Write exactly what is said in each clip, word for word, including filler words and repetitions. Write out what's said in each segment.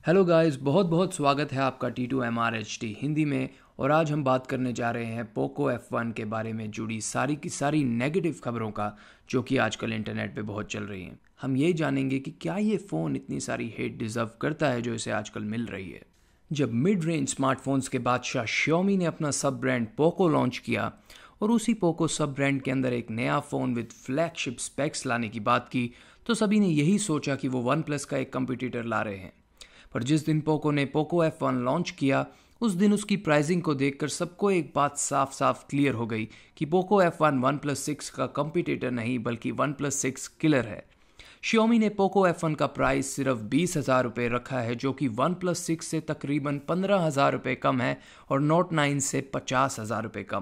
Hello guys, बहुत बहुत स्वागत है आपका T two M R H T Hindi में। और आज हम बात करने जा रहे हैं पोको एफ वन के बारे में जुड़ी सारी की सारी नेगेटिव खबरों का, जो कि आजकल इंटरनेट पे बहुत चल रही हैं। हम ये जानेंगे कि क्या ये फ़ोन इतनी सारी हेट डिज़र्व करता है जो इसे आजकल मिल रही है। जब मिड रेंज स्मार्टफोन्स के बादशाह Xiaomi ने अपना सब ब्रांड पोको लॉन्च किया और उसी पोको सब ब्रांड के अंदर एक नया फ़ोन विद फ्लैगशिप स्पेक्स लाने की बात की, तो सभी ने यही सोचा कि वो वन प्लस का एक कंपटीटर ला रहे हैं। पर जिस दिन पोको ने पोको एफ वन लॉन्च किया, उस दिन उसकी प्राइसिंग को देखकर सबको एक बात साफ साफ क्लियर हो गई कि Poco F one OnePlus six का कंपटीटर नहीं बल्कि वन प्लस सिक्स किलर है। Xiaomi ने पोको एफ वन का प्राइस सिर्फ बीस हज़ार रुपये रखा है, जो कि वन प्लस सिक्स से तकरीबन पंद्रह हज़ार रुपये कम है और नोट नाइन से पचास हज़ार रुपये कम।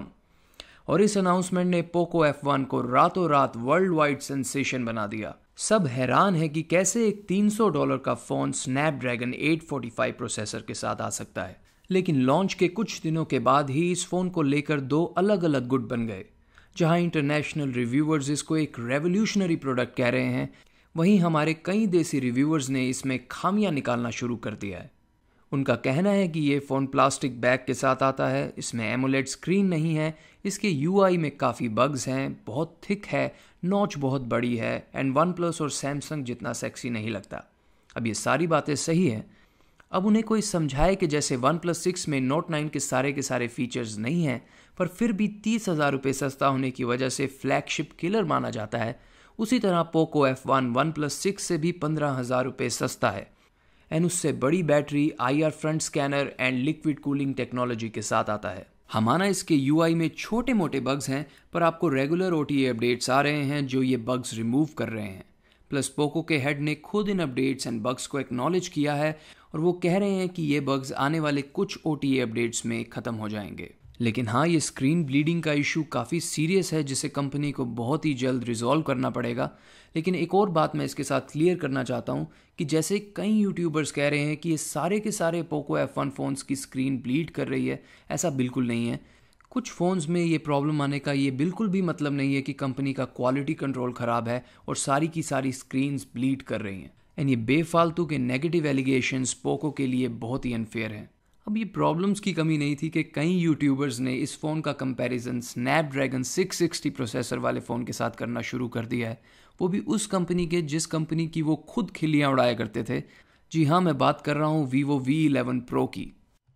और इस अनाउंसमेंट ने पोको एफ वन को रातों रात वर्ल्ड वाइड सेंसेशन बना दिया। सब हैरान है कि कैसे एक तीन सौ डॉलर का phone Snapdragon eight forty five processor के साथ आ सकता है। लेकिन लॉन्च के कुछ दिनों के बाद ही इस फ़ोन को लेकर दो अलग अलग गुट बन गए। जहां इंटरनेशनल रिव्यूअर्स इसको एक रेवोल्यूशनरी प्रोडक्ट कह रहे हैं, वहीं हमारे कई देसी रिव्यूअर्स ने इसमें खामियां निकालना शुरू कर दिया है। उनका कहना है कि ये फ़ोन प्लास्टिक बैग के साथ आता है, इसमें एमोलेड स्क्रीन नहीं है, इसके यूआई में काफ़ी बग्स हैं, बहुत थिक है, नॉच बहुत बड़ी है एंड वन प्लस और सैमसंग जितना सेक्सी नहीं लगता। अब ये सारी बातें सही हैं। अब उन्हें कोई समझाए कि जैसे वन प्लस सिक्स में नोट नाइन के सारे के सारे फीचर्स नहीं हैं, पर फिर भी तीस हज़ार रुपये सस्ता होने की वजह से फ्लैगशिप किलर माना जाता है, उसी तरह Poco F one OnePlus six से भी पंद्रह हज़ार रुपये सस्ता है एंड उससे बड़ी battery, I R front scanner and liquid cooling technology के साथ आता है। हमारा इसके यूआई में छोटे मोटे बग्स हैं, पर आपको रेगुलर ओटीए अपडेट्स आ रहे हैं जो ये बग्स रिमूव कर रहे हैं। प्लस पोको के हेड ने खुद इन अपडेट्स एंड बग्स को एक्नॉलेज किया है और वो कह रहे हैं कि ये बग्स आने वाले कुछ ओटीए अपडेट्स में ख़त्म हो जाएंगे। लेकिन हाँ, ये स्क्रीन ब्लीडिंग का इशू काफ़ी सीरियस है, जिसे कंपनी को बहुत ही जल्द रिजॉल्व करना पड़ेगा। लेकिन एक और बात मैं इसके साथ क्लियर करना चाहता हूँ कि जैसे कई यूट्यूबर्स कह रहे हैं कि ये सारे के सारे पोको एफ वन फ़ोन्स की स्क्रीन ब्लीड कर रही है, ऐसा बिल्कुल नहीं है। कुछ फ़ोन्स में ये प्रॉब्लम आने का ये बिल्कुल भी मतलब नहीं है कि कंपनी का क्वालिटी कंट्रोल ख़राब है और सारी की सारी स्क्रीन्स ब्लीड कर रही हैं। एंड ये बेफालतू के नेगेटिव एलिगेशंस पोको के लिए बहुत ही अनफेयर हैं। अब ये प्रॉब्लम्स की कमी नहीं थी कि कई यूट्यूबर्स ने इस फ़ोन का comparison Snapdragon six sixty processor वाले फ़ोन के साथ करना शुरू कर दिया है, वो भी उस कंपनी के जिस कंपनी की वो खुद खिल्लियाँ उड़ाया करते थे। जी हाँ, मैं बात कर रहा हूँ वीवो वी इलेवन प्रो की।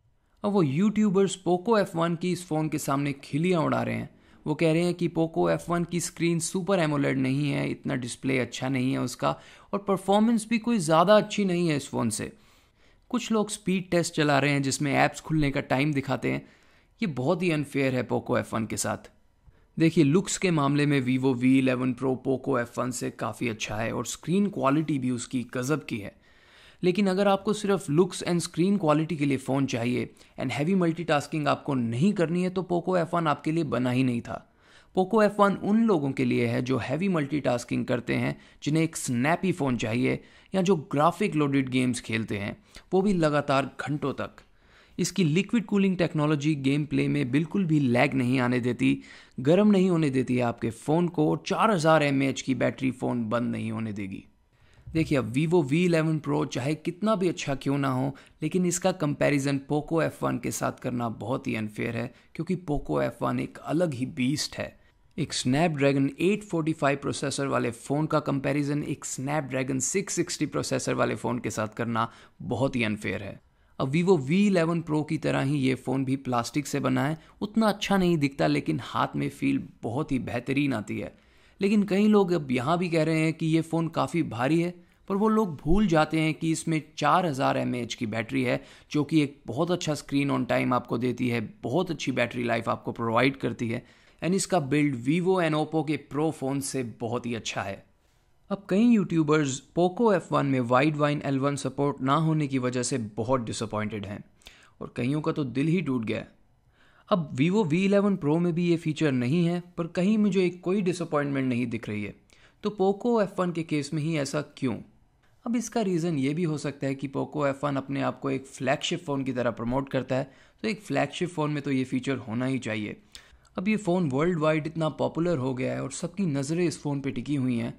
अब वो यूट्यूबर्स पोको एफ वन की इस फ़ोन के सामने खिल्लियाँ उड़ा रहे हैं। वो कह रहे हैं कि पोको एफ वन की स्क्रीन सुपर एमोलेड नहीं है, इतना डिस्प्ले अच्छा नहीं है उसका, और परफॉर्मेंस भी कोई ज़्यादा अच्छी नहीं है इस फ़ोन से। कुछ लोग स्पीड टेस्ट चला रहे हैं जिसमें ऐप्स खुलने का टाइम दिखाते हैं। ये बहुत ही अनफेयर है पोको एफ वन के साथ। देखिए, लुक्स के मामले में Vivo V eleven Pro Poco F one से काफ़ी अच्छा है और स्क्रीन क्वालिटी भी उसकी गज़ब की है। लेकिन अगर आपको सिर्फ लुक्स एंड स्क्रीन क्वालिटी के लिए फ़ोन चाहिए एंड हैवी मल्टीटास्किंग आपको नहीं करनी है, तो पोको एफ वन आपके लिए बना ही नहीं था। पोको एफ वन उन लोगों के लिए है जो हैवी मल्टीटास्किंग करते हैं, जिन्हें एक स्नैपी फ़ोन चाहिए, या जो ग्राफिक लोडेड गेम्स खेलते हैं, वो भी लगातार घंटों तक। इसकी liquid cooling technology gameplay में बिल्कुल भी लैग नहीं आने देती, गर्म नहीं होने देती है आपके फ़ोन को, और चार हज़ार एम ए एच की बैटरी फ़ोन बंद नहीं होने देगी। देखिए, अब वीवो वी इलेवन प्रो चाहे कितना भी अच्छा क्यों ना हो, लेकिन इसका कंपैरिजन पोको एफ वन के साथ करना बहुत ही अनफेयर है, क्योंकि पोको एफ वन एक अलग ही बीस्ट है। एक Snapdragon eight forty five processor वाले फ़ोन का कंपैरिजन एक स्नैपड्रैगन सिक्स सिक्सटी प्रोसेसर वाले फ़ोन के साथ करना बहुत ही अनफेयर है। अब वीवो वी इलेवन प्रो की तरह ही ये फ़ोन भी प्लास्टिक से बना है, उतना अच्छा नहीं दिखता, लेकिन हाथ में फील बहुत ही बेहतरीन आती है। लेकिन कई लोग अब यहाँ भी कह रहे हैं कि ये फ़ोन काफ़ी भारी है, पर वो लोग भूल जाते हैं कि इसमें चार हज़ार एम ए एच की बैटरी है, जो कि एक बहुत अच्छा स्क्रीन ऑन टाइम आपको देती है, बहुत अच्छी बैटरी लाइफ आपको प्रोवाइड करती है, एंड इसका बिल्ड वीवो एंड ओप्पो के प्रो फ़ोन से बहुत ही अच्छा है। अब कई यूट्यूबर्स पोको एफ वन में वाइडवाइन एल वन सपोर्ट ना होने की वजह से बहुत डिसअपॉइंटेड हैं, और कईयों का तो दिल ही टूट गया। अब वीवो वी इलेवन प्रो में भी ये फीचर नहीं है, पर कहीं मुझे कोई डिसअपॉइंटमेंट नहीं दिख रही है। तो पोको एफ वन के केस में ही ऐसा क्यों? अब इसका रीज़न ये भी हो सकता है कि पोको एफ वन अपने आप को एक फ्लैगशिप फ़ोन की तरह प्रमोट करता है, तो एक फ्लैगशिप फ़ोन में तो ये फीचर होना ही चाहिए। अब ये फ़ोन वर्ल्ड वाइड इतना पॉपुलर हो गया है और सबकी नज़रें इस फ़ोन पे टिकी हुई हैं।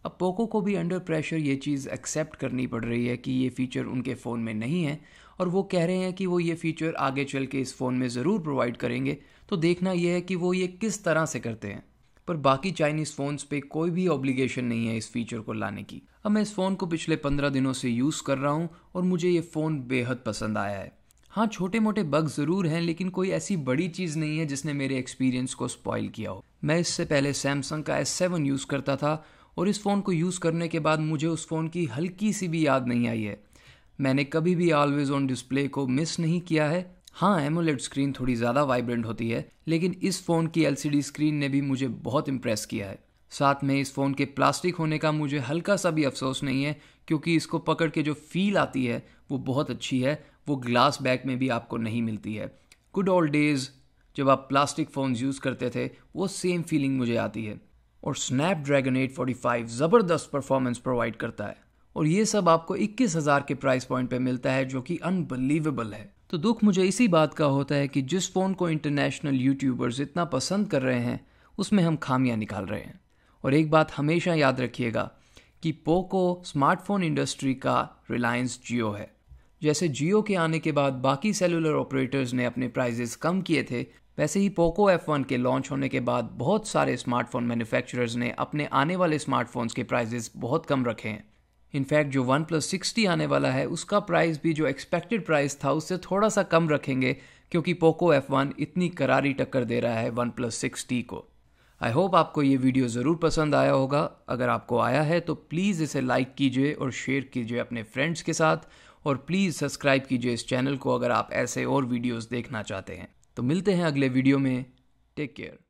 अब पोको को भी अंडर प्रेशर ये चीज़ एक्सेप्ट करनी पड़ रही है कि ये फ़ीचर उनके फ़ोन में नहीं है, और वो कह रहे हैं कि वो ये फ़ीचर आगे चल के इस फ़ोन में ज़रूर प्रोवाइड करेंगे। तो देखना यह है कि वो ये किस तरह से करते हैं। पर बाकी चाइनीज़ फ़ोन्स पे कोई भी ऑब्लिगेशन नहीं है इस फीचर को लाने की। अब मैं इस फ़ोन को पिछले पंद्रह दिनों से यूज़ कर रहा हूँ और मुझे ये फ़ोन बेहद पसंद आया है। हाँ, छोटे मोटे बग ज़रूर हैं, लेकिन कोई ऐसी बड़ी चीज़ नहीं है जिसने मेरे एक्सपीरियंस को स्पॉइल किया हो। मैं इससे पहले सैमसंग का एस सेवन यूज़ करता था और इस फ़ोन को यूज़ करने के बाद मुझे उस फ़ोन की हल्की सी भी याद नहीं आई है। मैंने कभी भी ऑलवेज ऑन डिस्प्ले को मिस नहीं किया है। हाँ, एमोलेड स्क्रीन थोड़ी ज़्यादा वाइब्रेंट होती है, लेकिन इस फ़ोन की एलसीडी स्क्रीन ने भी मुझे बहुत इम्प्रेस किया है। साथ में इस फ़ोन के प्लास्टिक होने का मुझे हल्का सा भी अफसोस नहीं है, क्योंकि इसको पकड़ के जो फील आती है वो बहुत अच्छी है। वो ग्लास बैग में भी आपको नहीं मिलती है। गुड ओल्ड डेज़ जब आप प्लास्टिक फ़ोन्स यूज़ करते थे, वो सेम फीलिंग मुझे आती है। और स्नैपड्रैगन एट फोर्टी फाइव ज़बरदस्त परफॉर्मेंस प्रोवाइड करता है, और ये सब आपको इक्कीस हज़ार के प्राइस पॉइंट पे मिलता है, जो कि अनबिलीवेबल है। तो दुख मुझे इसी बात का होता है कि जिस फ़ोन को इंटरनेशनल यूट्यूबर्स इतना पसंद कर रहे हैं, उसमें हम खामियां निकाल रहे हैं। और एक बात हमेशा याद रखिएगा कि पोको स्मार्टफोन इंडस्ट्री का रिलायंस जियो है। जैसे जियो के आने के बाद बाकी सेलुलर ऑपरेटर्स ने अपने प्राइजेस कम किए थे, वैसे ही पोको एफ वन के लॉन्च होने के बाद बहुत सारे स्मार्टफोन मैन्युफैक्चरर्स ने अपने आने वाले स्मार्टफोन्स के प्राइजेस बहुत कम रखे हैं। इनफैक्ट जो वन प्लस सिक्सटी आने वाला है, उसका प्राइस भी जो एक्सपेक्टेड प्राइस था उससे थोड़ा सा कम रखेंगे, क्योंकि पोको एफ वन इतनी करारी टक्कर दे रहा है वन प्लस सिक्सटी को। आई होप आपको ये वीडियो ज़रूर पसंद आया होगा। अगर आपको आया है तो प्लीज़ इसे लाइक कीजिए और शेयर कीजिए अपने फ्रेंड्स के साथ, और प्लीज़ सब्सक्राइब कीजिए इस चैनल को अगर आप ऐसे और वीडियोस देखना चाहते हैं। तो मिलते हैं अगले वीडियो में। Take care.